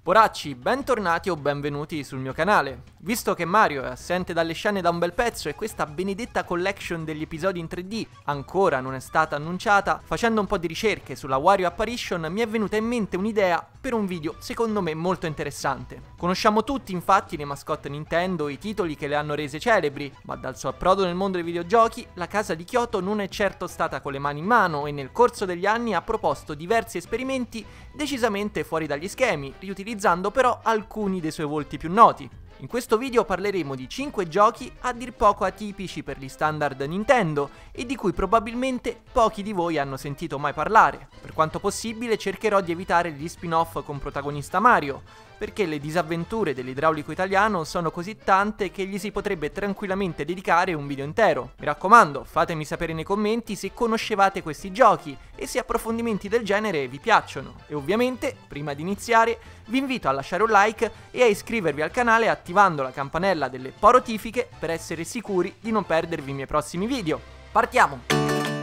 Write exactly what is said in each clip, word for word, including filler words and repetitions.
Poracci, bentornati o benvenuti sul mio canale. Visto che Mario è assente dalle scene da un bel pezzo e questa benedetta collection degli episodi in tre D ancora non è stata annunciata, facendo un po' di ricerche sulla Wario Apparition mi è venuta in mente un'idea per un video secondo me molto interessante. Conosciamo tutti infatti le mascotte Nintendo e i titoli che le hanno rese celebri, ma dal suo approdo nel mondo dei videogiochi la casa di Kyoto non è certo stata con le mani in mano e nel corso degli anni ha proposto diversi esperimenti decisamente fuori dagli schemi, riutilizzando però alcuni dei suoi volti più noti. In questo video parleremo di cinque giochi a dir poco atipici per gli standard Nintendo e di cui probabilmente pochi di voi hanno sentito mai parlare. Per quanto possibile cercherò di evitare gli spin-off con protagonista Mario, perché le disavventure dell'idraulico italiano sono così tante che gli si potrebbe tranquillamente dedicare un video intero. Mi raccomando, fatemi sapere nei commenti se conoscevate questi giochi e se approfondimenti del genere vi piacciono. E ovviamente, prima di iniziare, vi invito a lasciare un like e a iscrivervi al canale attivando la campanella delle porotifiche per essere sicuri di non perdervi i miei prossimi video. Partiamo!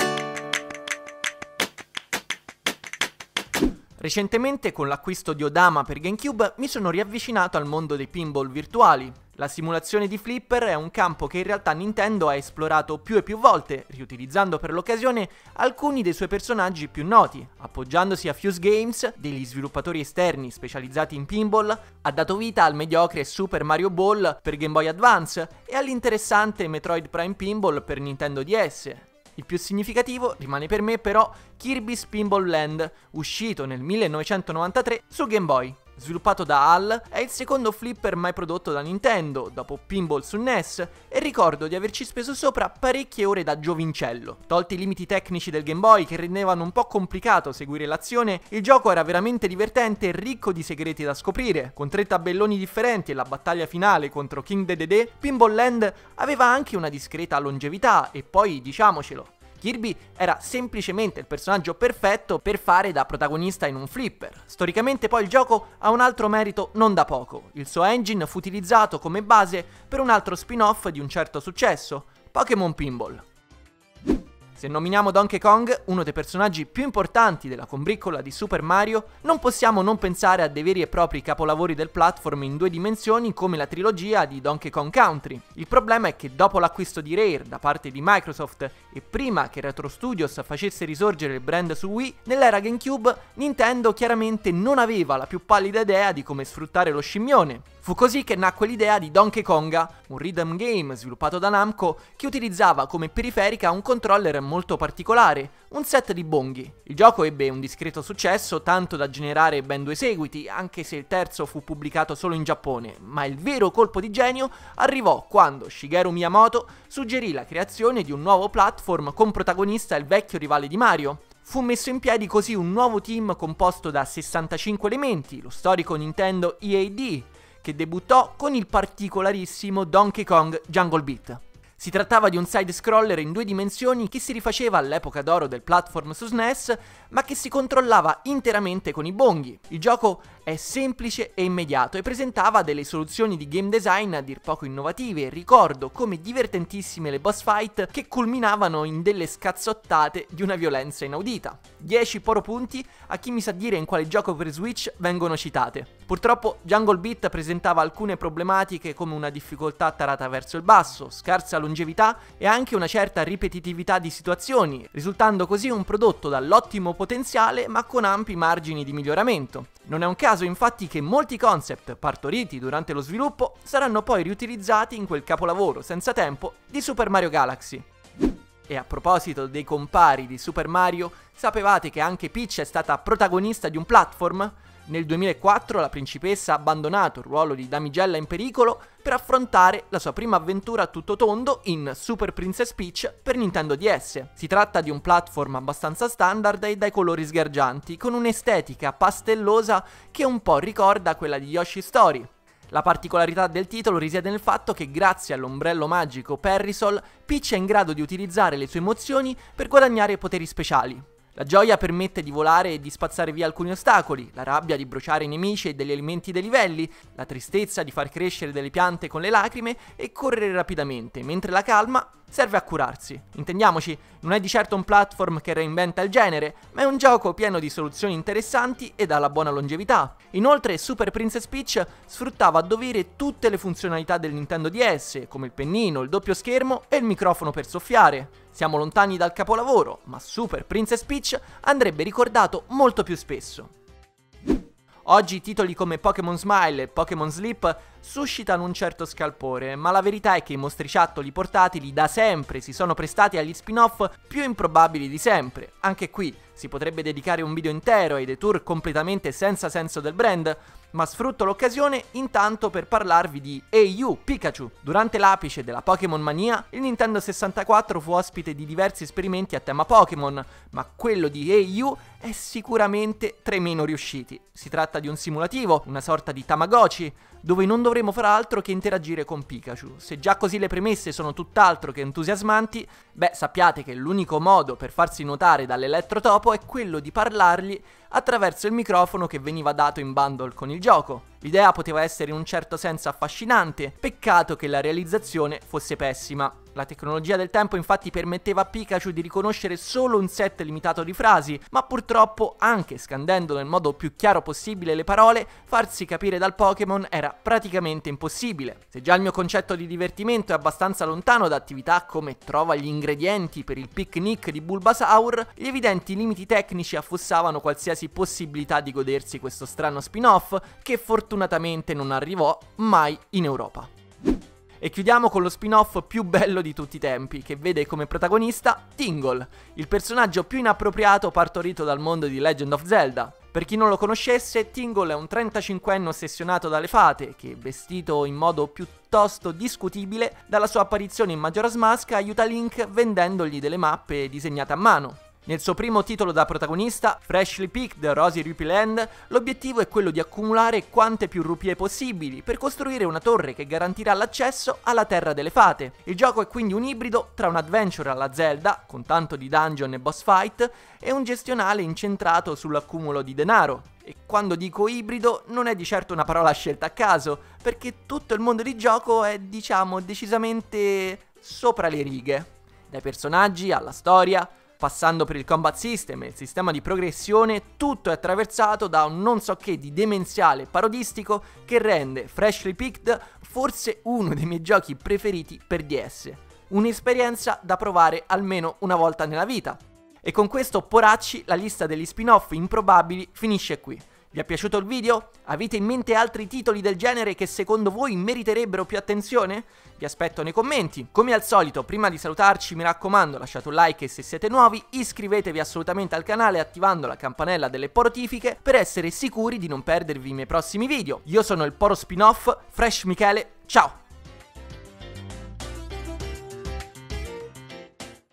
Recentemente con l'acquisto di Odama per GameCube mi sono riavvicinato al mondo dei pinball virtuali. La simulazione di flipper è un campo che in realtà Nintendo ha esplorato più e più volte, riutilizzando per l'occasione alcuni dei suoi personaggi più noti. Appoggiandosi a Fuse Games, degli sviluppatori esterni specializzati in pinball, ha dato vita al mediocre Super Mario Ball per Game Boy Advance e all'interessante Metroid Prime Pinball per Nintendo D S. Il più significativo rimane per me però Kirby's Pinball Land, uscito nel millenovecentonovantatré su Game Boy. Sviluppato da H A L, è il secondo flipper mai prodotto da Nintendo, dopo Pinball su N E S, e ricordo di averci speso sopra parecchie ore da giovincello. Tolti i limiti tecnici del Game Boy che rendevano un po' complicato seguire l'azione, il gioco era veramente divertente e ricco di segreti da scoprire. Con tre tabelloni differenti e la battaglia finale contro King Dedede, Pinball Land aveva anche una discreta longevità e poi, diciamocelo, Kirby era semplicemente il personaggio perfetto per fare da protagonista in un flipper. Storicamente poi il gioco ha un altro merito non da poco. Il suo engine fu utilizzato come base per un altro spin-off di un certo successo, Pokémon Pinball. Se nominiamo Donkey Kong, uno dei personaggi più importanti della combriccola di Super Mario, non possiamo non pensare a dei veri e propri capolavori del platform in due dimensioni come la trilogia di Donkey Kong Country. Il problema è che dopo l'acquisto di Rare da parte di Microsoft e prima che Retro Studios facesse risorgere il brand su Wii, nell'era GameCube Nintendo chiaramente non aveva la più pallida idea di come sfruttare lo scimmione. Fu così che nacque l'idea di Donkey Konga, un rhythm game sviluppato da Namco che utilizzava come periferica un controller molto particolare, un set di bonghi. Il gioco ebbe un discreto successo, tanto da generare ben due seguiti, anche se il terzo fu pubblicato solo in Giappone, ma il vero colpo di genio arrivò quando Shigeru Miyamoto suggerì la creazione di un nuovo platform con protagonista il vecchio rivale di Mario. Fu messo in piedi così un nuovo team composto da sessantacinque elementi, lo storico Nintendo E A D, che debuttò con il particolarissimo Donkey Kong Jungle Beat. Si trattava di un side-scroller in due dimensioni che si rifaceva all'epoca d'oro del platform su S N E S, ma che si controllava interamente con i bonghi. Il gioco è semplice e immediato e presentava delle soluzioni di game design a dir poco innovative. Ricordo come divertentissime le boss fight che culminavano in delle scazzottate di una violenza inaudita. dieci poro punti a chi mi sa dire in quale gioco per Switch vengono citate. Purtroppo Jungle Beat presentava alcune problematiche come una difficoltà tarata verso il basso, scarsa longevità e anche una certa ripetitività di situazioni, risultando così un prodotto dall'ottimo potenziale ma con ampi margini di miglioramento. Non è un caso infatti che molti concept partoriti durante lo sviluppo saranno poi riutilizzati in quel capolavoro senza tempo di Super Mario Galaxy. E a proposito dei compari di Super Mario, sapevate che anche Peach è stata protagonista di un platform? Nel duemilaquattro la principessa ha abbandonato il ruolo di damigella in pericolo per affrontare la sua prima avventura a tutto tondo in Super Princess Peach per Nintendo D S. Si tratta di un platform abbastanza standard e dai colori sgargianti, con un'estetica pastellosa che un po' ricorda quella di Yoshi's Story. La particolarità del titolo risiede nel fatto che grazie all'ombrello magico Parasol, Peach è in grado di utilizzare le sue emozioni per guadagnare poteri speciali. La gioia permette di volare e di spazzare via alcuni ostacoli, la rabbia di bruciare i nemici e degli elementi dei livelli, la tristezza di far crescere delle piante con le lacrime e correre rapidamente, mentre la calma serve a curarsi. Intendiamoci, non è di certo un platform che reinventa il genere, ma è un gioco pieno di soluzioni interessanti e dalla buona longevità. Inoltre Super Princess Peach sfruttava a dovere tutte le funzionalità del Nintendo D S, come il pennino, il doppio schermo e il microfono per soffiare. Siamo lontani dal capolavoro, ma Super Princess Peach andrebbe ricordato molto più spesso. Oggi titoli come Pokémon Smile e Pokémon Sleep suscitano un certo scalpore, ma la verità è che i mostriciattoli portatili da sempre si sono prestati agli spin-off più improbabili di sempre. Anche qui si potrebbe dedicare un video intero ai detour completamente senza senso del brand, ma sfrutto l'occasione intanto per parlarvi di Hey You Pikachu. Durante l'apice della Pokémon Mania, il Nintendo sessantaquattro fu ospite di diversi esperimenti a tema Pokémon, ma quello di Hey You è sicuramente tra i meno riusciti. Si tratta di un simulativo, una sorta di Tamagotchi, dove non dovremo far altro che interagire con Pikachu. Se già così le premesse sono tutt'altro che entusiasmanti, beh, sappiate che l'unico modo per farsi notare dall'elettrotopo è quello di parlargli attraverso il microfono che veniva dato in bundle con il gioco. L'idea poteva essere in un certo senso affascinante, peccato che la realizzazione fosse pessima. La tecnologia del tempo infatti permetteva a Pikachu di riconoscere solo un set limitato di frasi, ma purtroppo, anche scandendo nel modo più chiaro possibile le parole, farsi capire dal Pokémon era praticamente impossibile. Se già il mio concetto di divertimento è abbastanza lontano da attività come trova gli ingredienti per il picnic di Bulbasaur, gli evidenti limiti tecnici affossavano qualsiasi possibilità di godersi questo strano spin-off che fortunatamente non arrivò mai in Europa. E chiudiamo con lo spin-off più bello di tutti i tempi, che vede come protagonista Tingle, il personaggio più inappropriato partorito dal mondo di Legend of Zelda. Per chi non lo conoscesse, Tingle è un trentacinquenne ossessionato dalle fate, che, vestito in modo piuttosto discutibile, dalla sua apparizione in Majora's Mask aiuta Link vendendogli delle mappe disegnate a mano. Nel suo primo titolo da protagonista, Freshly Picked Rosy Rupee Land, l'obiettivo è quello di accumulare quante più rupie possibili per costruire una torre che garantirà l'accesso alla Terra delle Fate. Il gioco è quindi un ibrido tra un adventure alla Zelda, con tanto di dungeon e boss fight, e un gestionale incentrato sull'accumulo di denaro. E quando dico ibrido non è di certo una parola scelta a caso, perché tutto il mondo di gioco è, diciamo, decisamente sopra le righe. Dai personaggi alla storia, passando per il combat system e il sistema di progressione, tutto è attraversato da un non so che di demenziale parodistico che rende Freshly Picked forse uno dei miei giochi preferiti per D S. Un'esperienza da provare almeno una volta nella vita. E con questo, poracci, la lista degli spin-off improbabili finisce qui. Vi è piaciuto il video? Avete in mente altri titoli del genere che secondo voi meriterebbero più attenzione? Vi aspetto nei commenti. Come al solito, prima di salutarci, mi raccomando, lasciate un like e se siete nuovi, iscrivetevi assolutamente al canale attivando la campanella delle notifiche per essere sicuri di non perdervi i miei prossimi video. Io sono il Poro Spin-off, Fresh Michele, ciao!